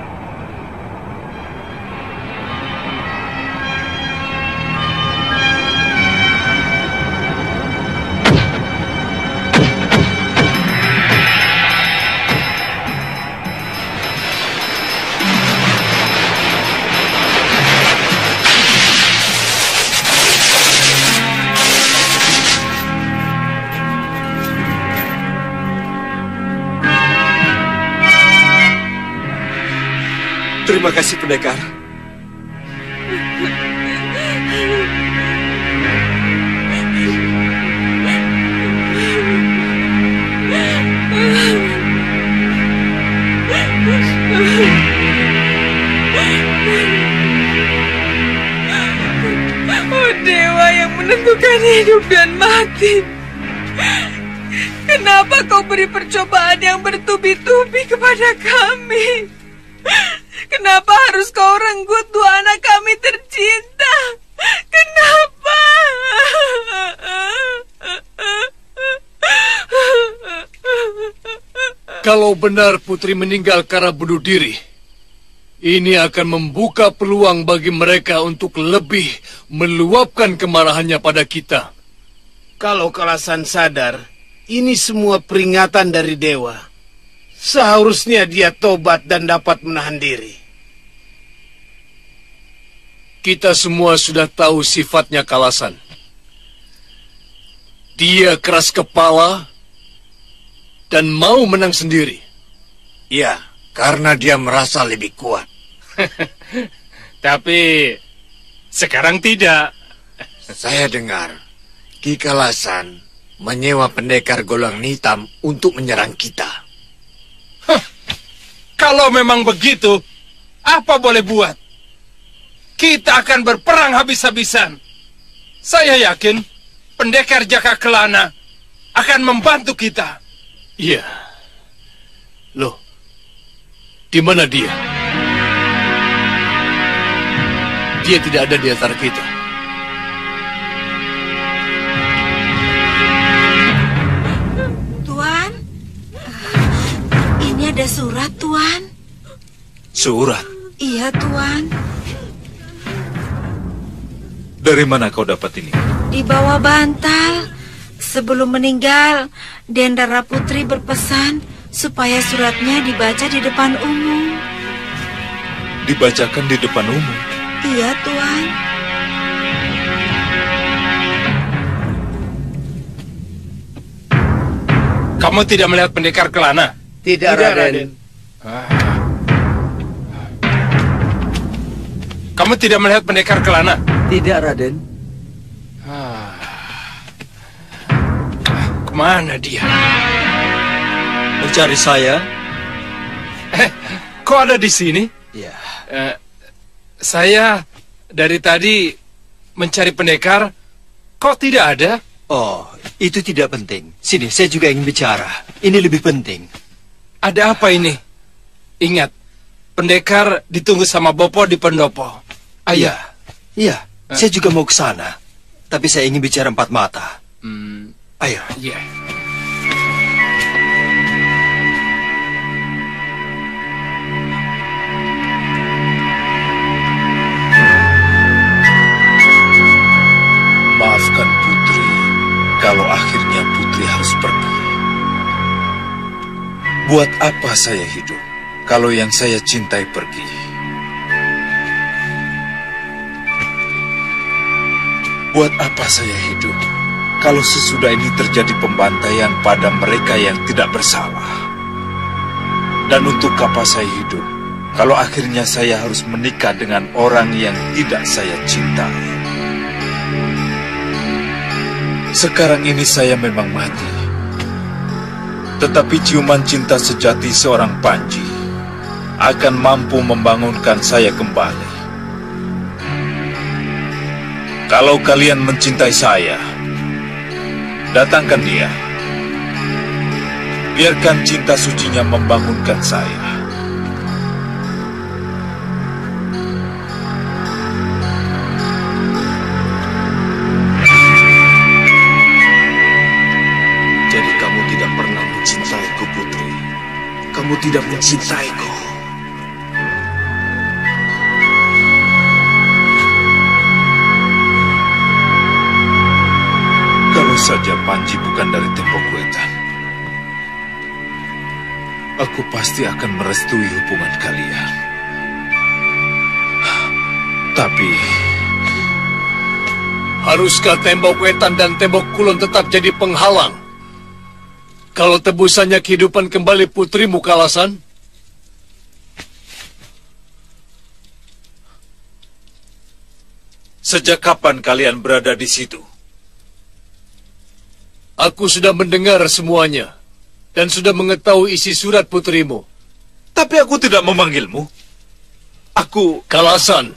Terima kasih, pendekar. Oh, dewa yang menentukan hidup dan mati. Kenapa kau beri percobaan yang bertubi-tubi kepada kami? Kenapa harus kau renggut dua anak kami tercinta? Kenapa? Kalau benar Putri meninggal karena bunuh diri, ini akan membuka peluang bagi mereka untuk lebih meluapkan kemarahannya pada kita. Kalau Kalasan sadar, ini semua peringatan dari dewa. Seharusnya dia tobat dan dapat menahan diri. Kita semua sudah tahu sifatnya Kalasan. Dia keras kepala dan mau menang sendiri. Ya, karena dia merasa lebih kuat. Tapi sekarang tidak. Saya dengar Ki Kalasan menyewa pendekar golongan hitam untuk menyerang kita. Hah, kalau memang begitu, apa boleh buat? Kita akan berperang habis-habisan. Saya yakin pendekar Jaka Kelana akan membantu kita. Iya. Loh, di mana dia? Dia tidak ada di antara kita. Tuan, ini ada surat, Tuan. Surat? Iya, Tuan. Dari mana kau dapat ini? Di bawah bantal. Sebelum meninggal, Dendara Putri berpesan supaya suratnya dibaca di depan umum. Dibacakan di depan umum? Iya, Tuan. Kamu tidak melihat pendekar Kelana? Tidak, Raden. Ah. Kamu tidak melihat pendekar Kelana? Tidak, Raden. Ah. Kemana dia? Mencari saya? Eh, kok ada di sini? Ya. Eh, saya dari tadi mencari pendekar, kok tidak ada? Oh, itu tidak penting. Sini, saya juga ingin bicara. Ini lebih penting. Ada apa ini? Ingat, pendekar ditunggu sama Bopo di pendopo. Ayo. Iya, iya. Eh. Saya juga mau ke sana. Tapi saya ingin bicara empat mata. Hmm. Ayo. Iya. Maafkan Putri, kalau akhirnya Putri harus pergi. Buat apa saya hidup, kalau yang saya cintai pergi? Buat apa saya hidup, kalau sesudah ini terjadi pembantaian pada mereka yang tidak bersalah? Dan untuk apa saya hidup, kalau akhirnya saya harus menikah dengan orang yang tidak saya cintai? Sekarang ini saya memang mati. Tetapi ciuman cinta sejati seorang Panji akan mampu membangunkan saya kembali. Kalau kalian mencintai saya, datangkan dia. Biarkan cinta sucinya membangunkan saya. Kamu tidak mencintaiku. Kalau saja Panji bukan dari Tembok Wetan, aku pasti akan merestui hubungan kalian. Tapi, haruskah Tembok Wetan dan Tembok Kulon tetap jadi penghalang kalau tebusannya kehidupan kembali putrimu, Kalasan? Sejak kapan kalian berada di situ? Aku sudah mendengar semuanya dan sudah mengetahui isi surat putrimu. Tapi aku tidak memanggilmu. Aku... Kalasan,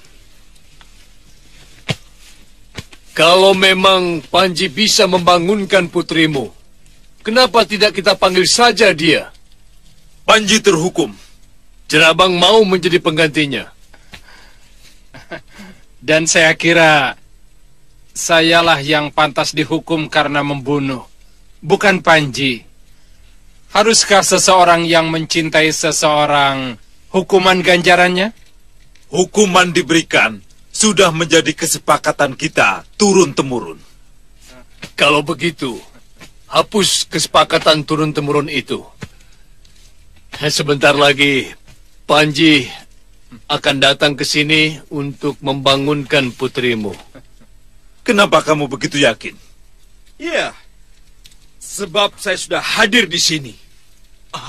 kalau memang Panji bisa membangunkan putrimu, kenapa tidak kita panggil saja dia? Panji terhukum. Jerabang mau menjadi penggantinya. Dan saya kira sayalah yang pantas dihukum karena membunuh, bukan Panji. Haruskah seseorang yang mencintai seseorang hukuman ganjarannya? Hukuman diberikan sudah menjadi kesepakatan kita turun-temurun. Kalau begitu, hapus kesepakatan turun-temurun itu. Sebentar lagi, Panji akan datang ke sini untuk membangunkan putrimu. Kenapa kamu begitu yakin? Iya, sebab saya sudah hadir di sini. Ah.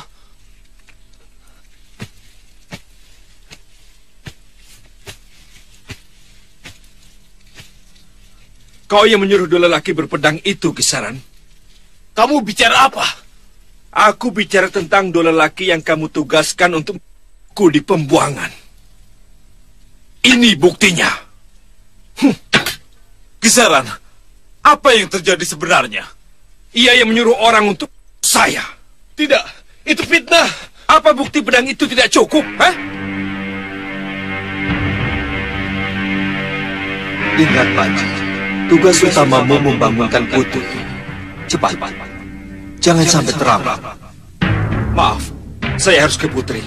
Kau yang menyuruh dua lelaki berpedang itu, Kisaran. Kamu bicara apa? Aku bicara tentang dua lelaki yang kamu tugaskan untuk ku di pembuangan. Ini buktinya. Hm. Kisaran, apa yang terjadi sebenarnya? Ia yang menyuruh orang untuk saya. Tidak, itu fitnah. Apa bukti pedang itu tidak cukup? Hah? Ingat, Panji, tugas utamamu membangunkan putri. Cepat, jangan sampai terlambat. Maaf, saya harus ke Putri.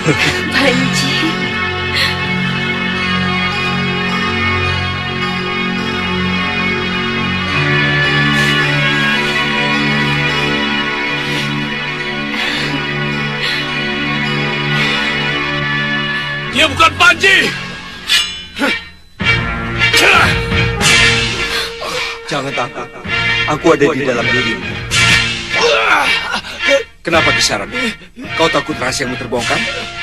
Panji. Dia bukan Panji. Jangan takut. Aku ada di dalam dirimu. Kenapa Kisaran? Kau takut rahasiamu terbongkar?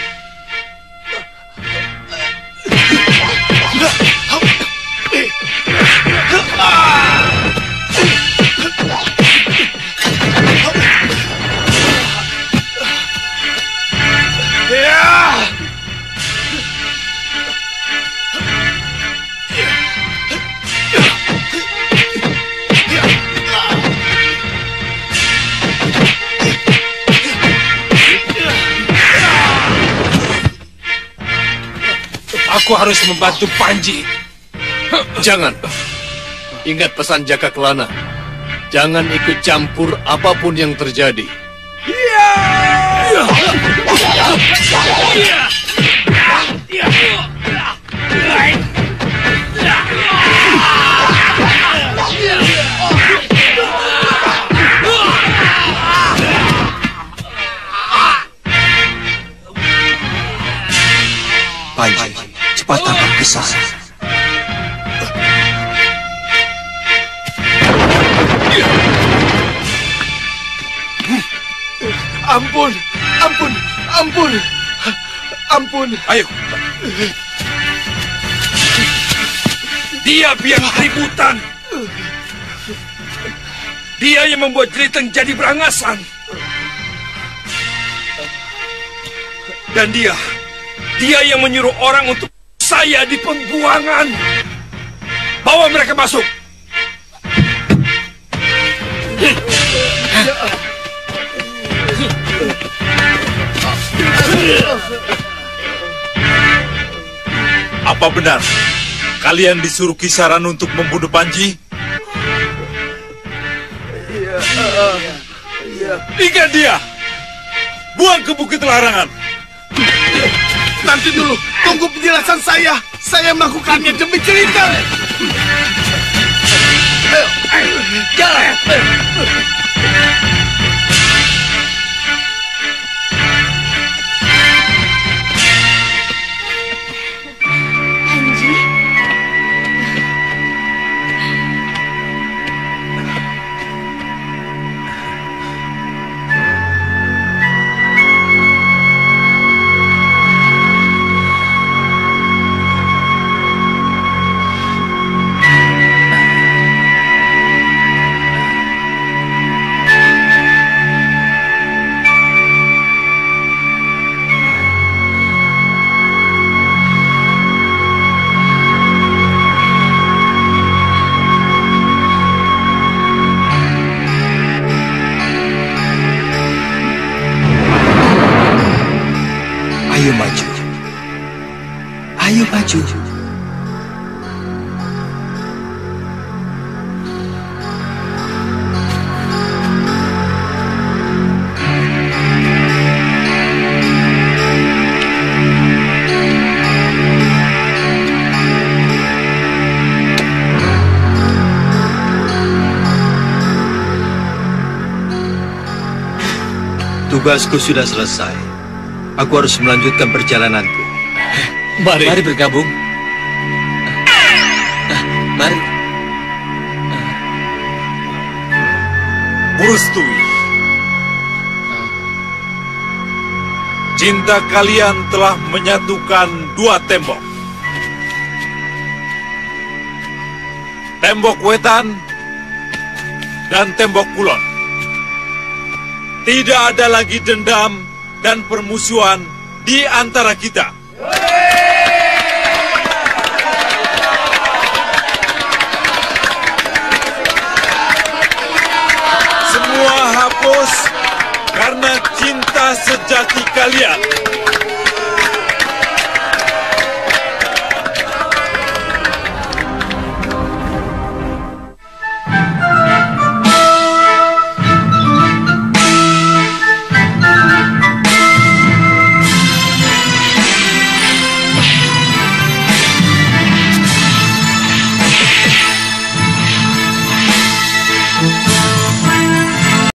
Aku harus membantu Panji. Jangan. Ingat pesan Jaka Kelana. Jangan ikut campur apapun yang terjadi. Panji, cepat tangkap Kisaran. Ampun, ampun, ampun, ampun. Ayo. Dia biang keributan. Dia yang membuat Jeliteng jadi berangasan. Dan dia, dia yang menyuruh orang untuk saya di pembuangan. Bawa mereka masuk. Apa benar kalian disuruh Kisaran untuk membunuh Panji? Ikat dia! Buang ke Bukit Larangan! Nanti dulu, tunggu penjelasan saya. Saya melakukannya demi Jeliteng. Ayo, jalan. Ayo maju. Ayo maju. Tugasku sudah selesai. Aku harus melanjutkan perjalananku. Mari. Mari bergabung. Mari. Murustui. Cinta kalian telah menyatukan dua tembok. Tembok Wetan dan tembok Kulon. Tidak ada lagi dendam dan permusuhan di antara kita. Semua hapus karena cinta sejati kalian.